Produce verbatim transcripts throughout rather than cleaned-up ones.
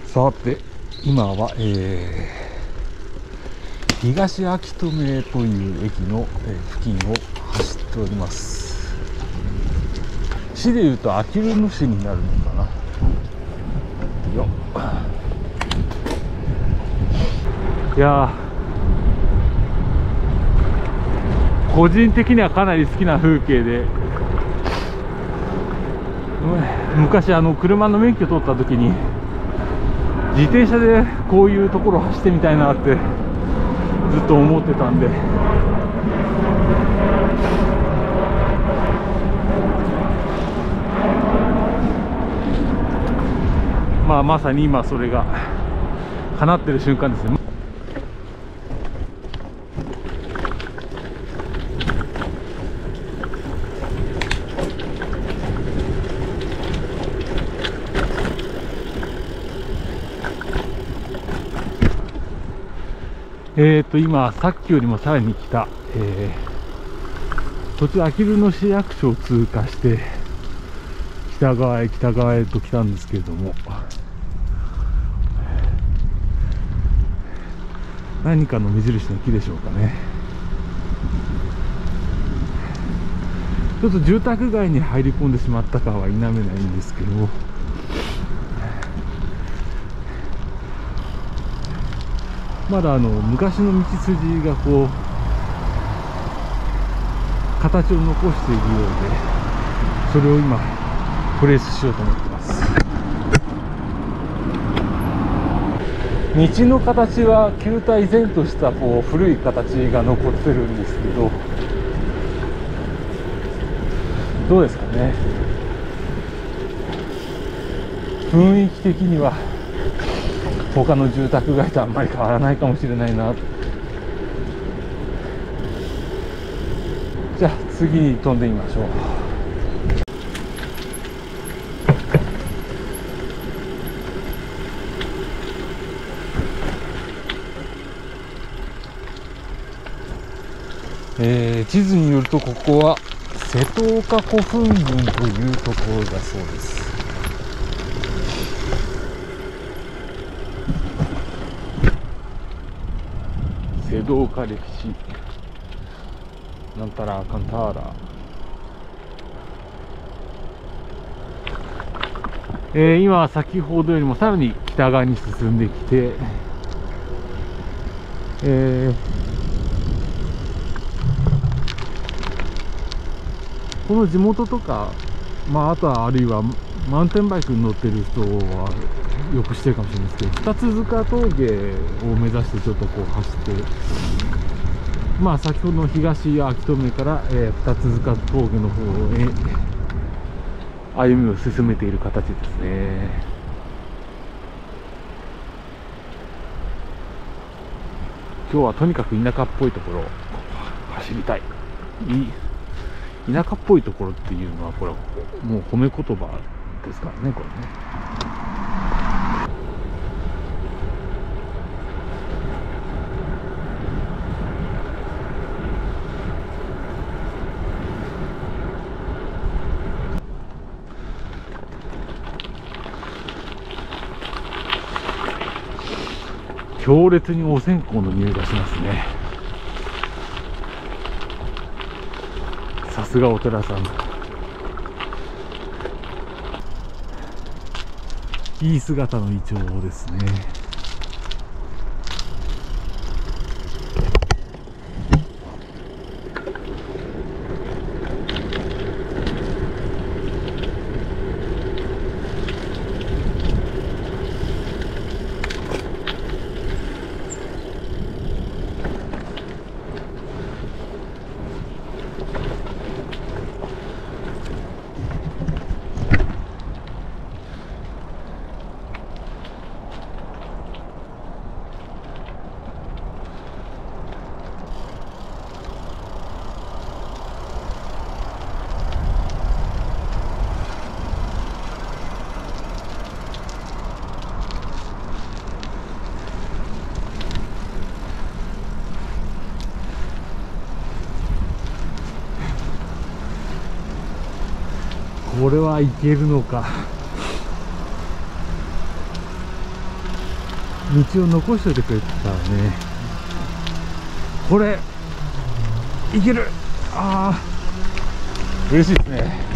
さて今は、えー、東秋留めという駅の、えー、付近を走っております。市でいうとあきる野市になるのかな。よっ、いやー、個人的にはかなり好きな風景で、昔あの車の免許取った時に自転車でこういうところを走ってみたいなってずっと思ってたんで、まあまさに今それが叶ってる瞬間ですね。えーと今さっきよりもさらに北、えー、途中あきる野市役所を通過して北側へ北側へと来たんですけれども、何かの目印の木でしょうかね。ちょっと住宅街に入り込んでしまったかは否めないんですけど、まだあの昔の道筋がこう形を残しているようで、それを今トレースしようと思ってます。道の形は球体然としたこう古い形が残ってるんですけど、どうですかね、雰囲気的には他の住宅街とあんまり変わらないかもしれないな。じゃあ次に飛んでみましょう。えー、地図によるとここは瀬戸岡古墳群というところだそうです。瀬戸岡歴史なんたらかんたら、えー、今は先ほどよりもさらに北側に進んできて、えー、この地元とか、まあ、あとはあるいはマウンテンバイクに乗ってる人はよく知ってるかもしれないですけど、二つ塚峠を目指してちょっとこう走って、まあ先ほどの東秋留めから、えー、二つ塚峠の方へ歩みを進めている形ですね。今日はとにかく田舎っぽいところを走りたい。田舎っぽいところっていうのはこれはもう褒め言葉ですからね、これね。強烈にお線香の匂いがしますね。さすがお寺さん。いい姿のイチョウですね。これはいけるのか。 道を残しておいてくれてたらね。これいける。ああ嬉しいですね。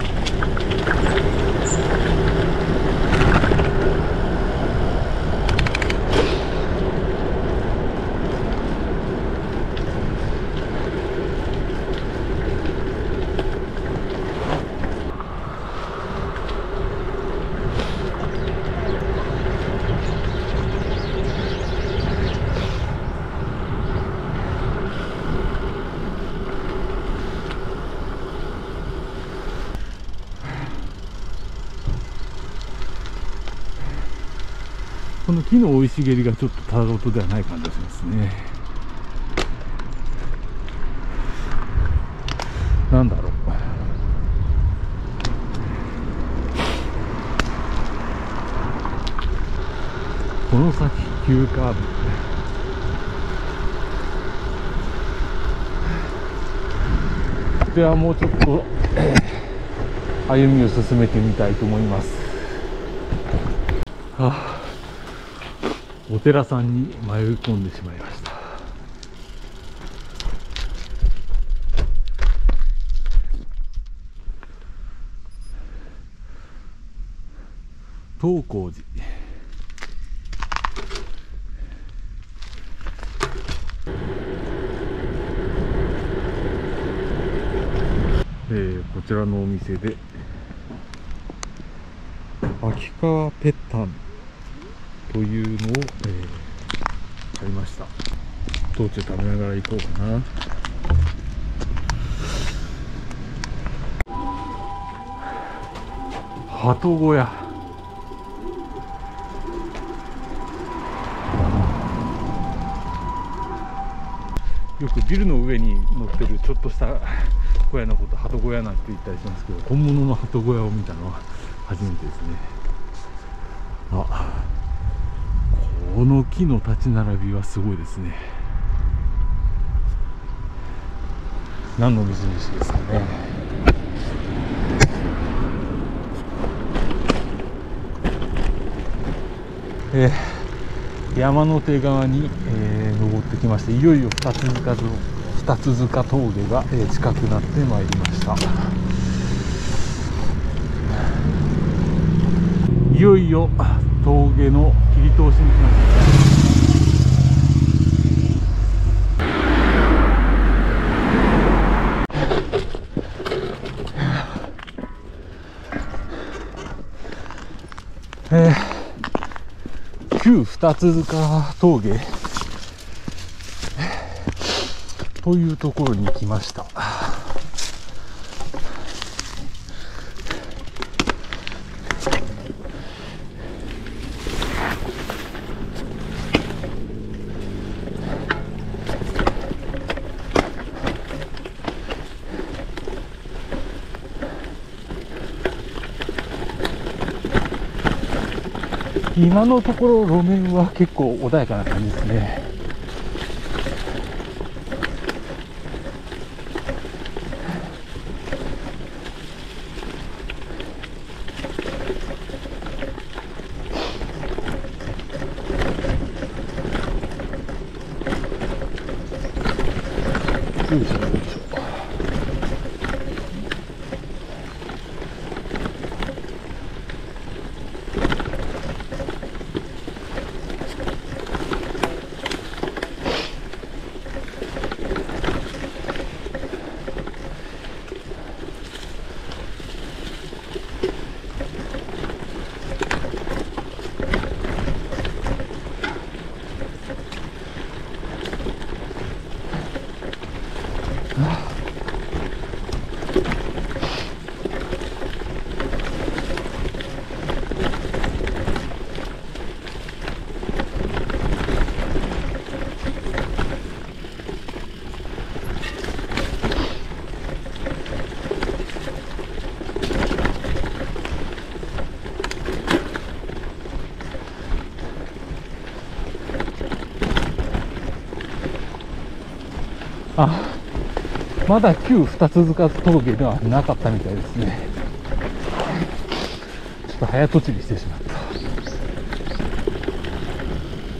この木の生い茂りがちょっとただごとではない感じがしますね。なんだろう。この先急カーブ。ではもうちょっと、えー、歩みを進めてみたいと思います。はあ、お寺さんに迷い込んでしまいました。東光寺。えー、こちらのお店で秋川ぺったんというのを、えー、買いました。道中食べながら行こうかな。鳩小屋。よくビルの上に乗ってるちょっとした小屋のこと鳩小屋なんて言ったりしますけど、本物の鳩小屋を見たのは初めてですね。あ、この木の立ち並びはすごいですね。何の水虫ですかね。えー、山の手側に、えー、登ってきまして、いよいよ二つ塚二つ塚峠が、えー、近くなってまいりました。いよいよ峠の切り通しに来ました。えー、旧二つ塚峠というところに来ました。今のところ路面は結構穏やかな感じですね。よいしょよいしょ。あ、まだ旧二つ塚峠ではなかったみたいですね。ちょっと早とちりしてしまった。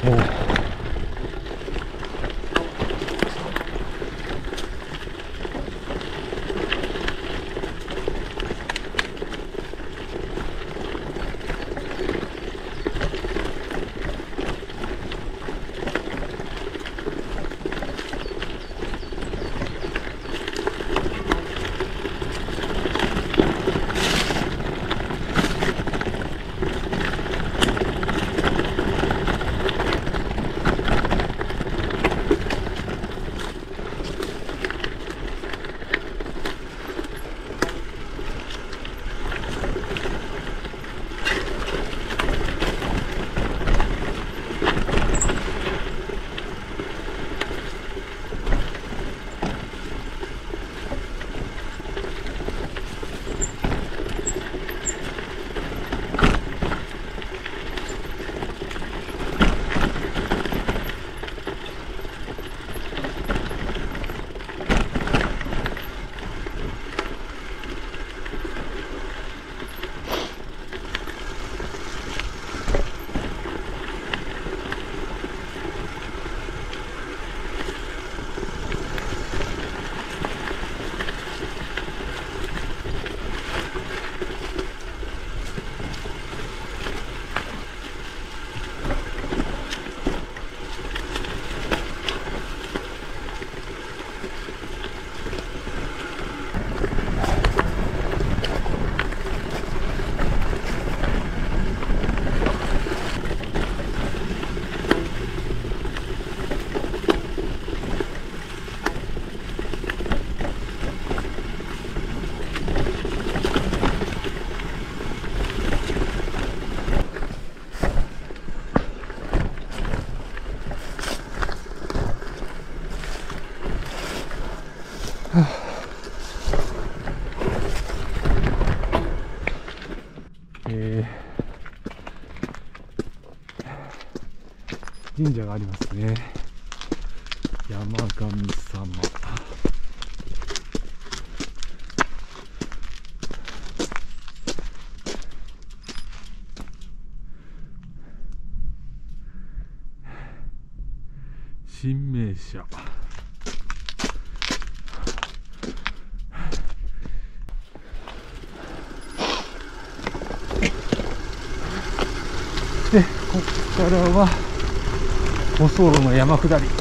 えー、神社がありますね。山神様。神明社。で、ここからは舗装路の山下り。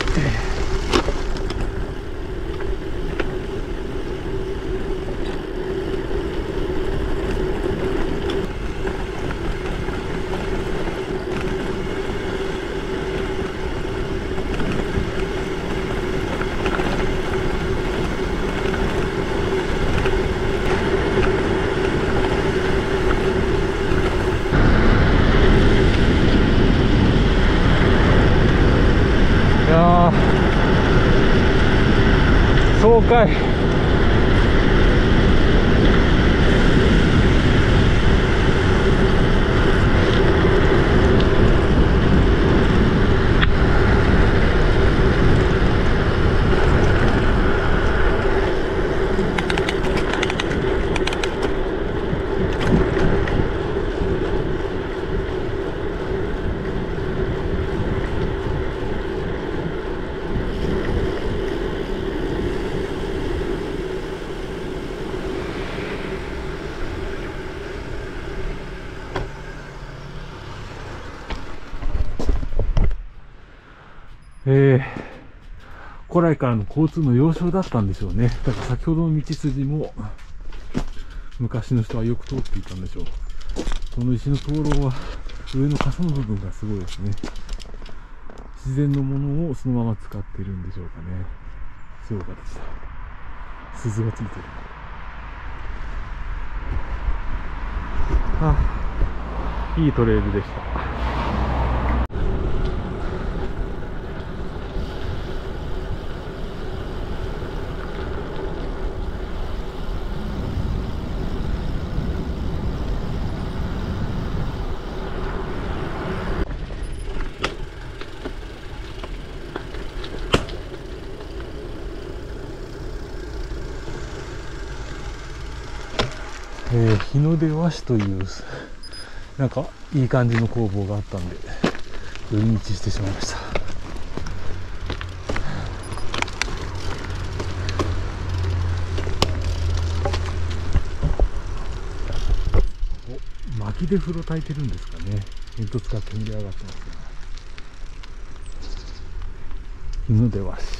爽快。えー、古来からの交通の要衝だったんでしょうね。だから先ほどの道筋も昔の人はよく通っていたんでしょう。この石の灯籠は上の傘の部分がすごいですね。自然のものをそのまま使っているんでしょうかね。すごい形だ。鈴がついてる。はあ、いいトレイルでした。えー、日の出和紙というなんかいい感じの工房があったんで寄り道してしまいました。お、薪で風呂焚いてるんですかね。煙突から煙上がってますね。日の出和紙。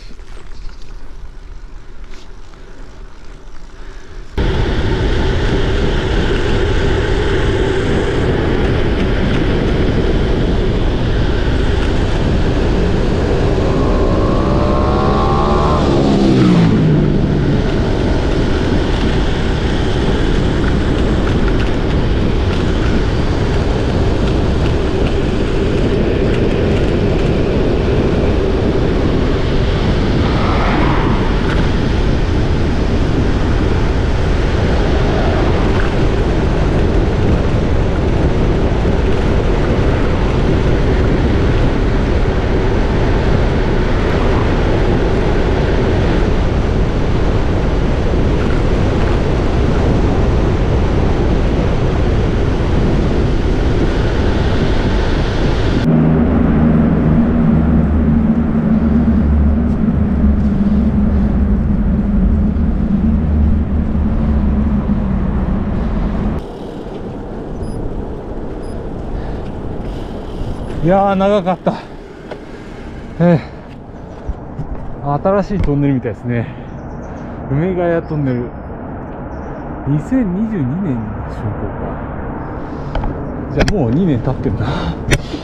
いやー長かった。えー、新しいトンネルみたいですね。梅ヶ谷トンネルにせんにじゅうにねんに竣工か。じゃあもうにねん経ってるな。